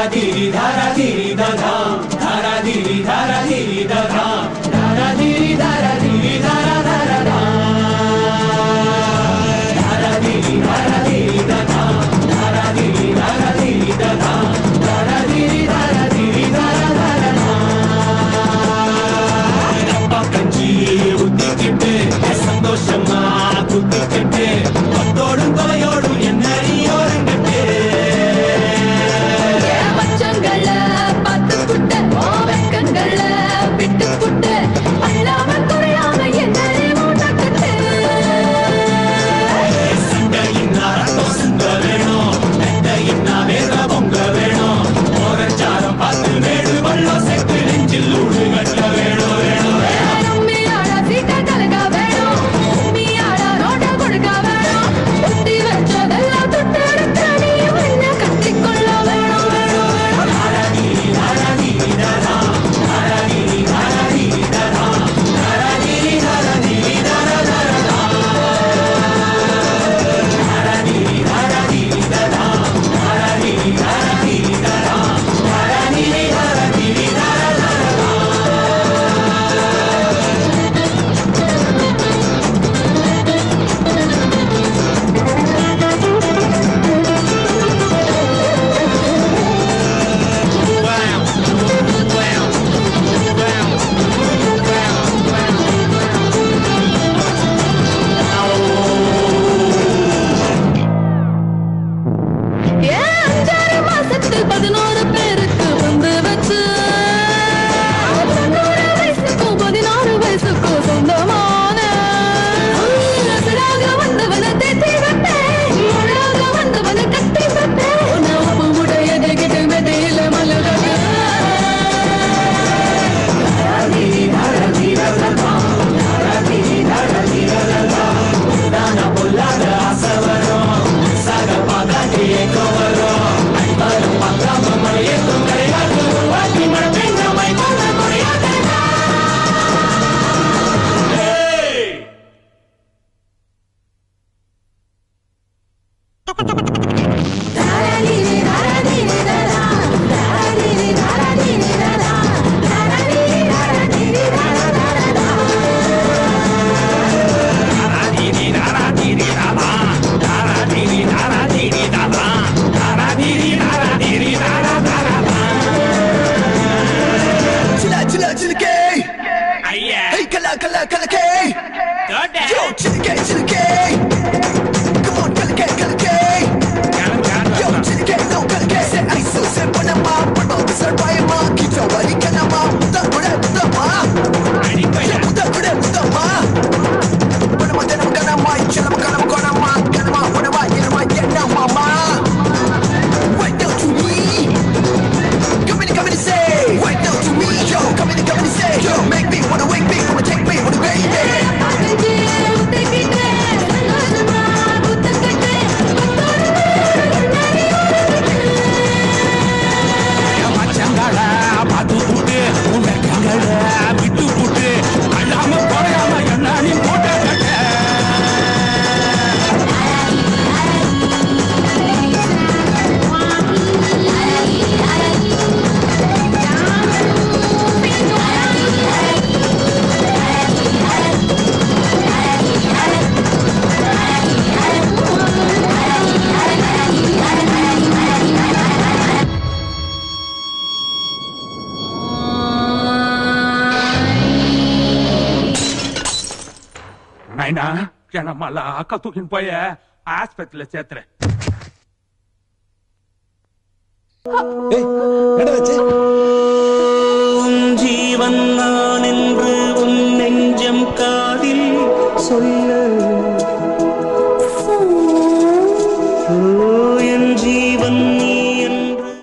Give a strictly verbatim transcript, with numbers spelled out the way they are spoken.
Dhara Dhiri Dhara Dhiri Dhara Dhara Dhiri Dhara Dhiri Dhara Dhara Dhiri Dhara Dhiri Dhara Dhara Dhara Dhiri Dhara Dhiri Dhara Dhara Dhiri Dhara Dhiri Dhara Dhara Dhiri Dhara Dhiri Dhara Dhara Rappa kanji uddikitte sandoshama kuddikitte kottodum kolayodum ennari orangette ye bachangala pattu kutta ovekangala vittu kutta allama koriyama ennari mootakatte sanga inna ratto sanga veno netta inna vera bonga veno oranjaram pattu nedu vallo sekku nenjil udu gatta veno veno nammi ala sita kalaga veno ummi ala roda kodukka veno utti vechadella tutteduttani venna kattikkolla veno veno dhara dhiri dhara dhiri dhara dhara dhiri dhara dhiri dhara dhara dhiri dhara dhiri dhara dhara dhara dhiri dhara dhiri dhara dhara dhiri dhara dhiri dhara dhara dhiri dhara dhiri dhara அஞ்சாறு மாசத்தில் பதினோரு பேருக்கு வந்து வச்சு தொண்ணூறு வயசுக்கும் பதினாறு வயசுக்கும் சொந்தமான ரசராக வந்தவன தேத்தி வைப்பேன் முழாக வந்தவன கட்டி வைப்பேன் நான் உடையது கிட்ட மெதையில மலரக பொல்லாத ஆசவரம் சக பாதாட்டி கோவரம் அடிவாரம் பக்காம மழையேற்றும் கரையாற்று உருவாக்கி மழை பெஞ்சமை கொண்ட கொடையாக மல்ல அக்கா தூக்கின்னு போய் ஆஸ்பத்திரியில சேர்த்துறேன். ஜீவன் நான் என்று உன் நெஞ்சம் காதில் சொல்ல